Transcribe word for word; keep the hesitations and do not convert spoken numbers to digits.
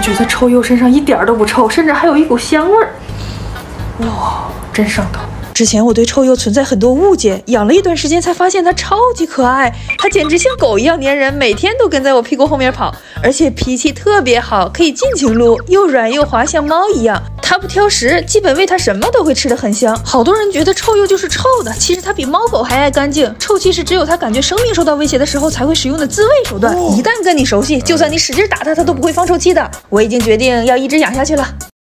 觉得臭鼬身上一点都不臭，甚至还有一股香味儿。哇，真上头！之前我对臭鼬存在很多误解，养了一段时间才发现它超级可爱，它简直像狗一样粘人，每天都跟在我屁股后面跑，而且脾气特别好，可以尽情撸，又软又滑，像猫一样。它不挑食，基本喂它什么都会吃得很香。好多人觉得臭鼬就是臭的，其实它比猫狗还爱干净。臭气是只有它感觉生命受到威胁的时候才会使用的自卫手段，一旦跟你熟悉，就算你使劲打它，它都不会放臭气的。我已经决定要一直养下去了。